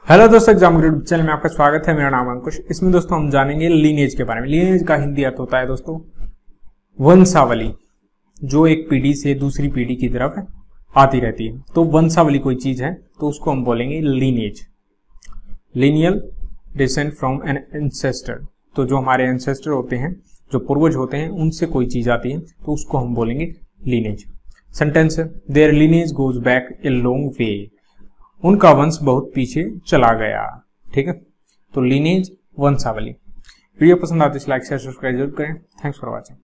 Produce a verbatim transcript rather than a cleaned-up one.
Hello दोस्तों, exam grade channel में आपका स्वागत है। मेरा नाम अंकुश। इसमें दोस्तों हम जानेंगे लीनिएज के बारे में। लीनिएज का हिंदी अर्थ होता है दोस्तों वंशावली, जो एक पीढ़ी से दूसरी पीढ़ी की तरफ आती रहती है। तो वंशावली कोई चीज है तो उसको हम बोलेंगे lineage, lineal descent from an ancestor. तो जो हमारे एंसेस्टर होते हैं, जो पूर्वज होते हैं, उनसे कोई चीज आती है तो उसको हम बोलेंगे लीनिएज। सेंटेंस है, their lineage goes back a long way. उनका वंश बहुत पीछे चला गया। ठीक है, तो लीनिएज वंशावली। वीडियो पसंद आती है लाइक शेयर सब्सक्राइब जरूर करें। Thanks for watching.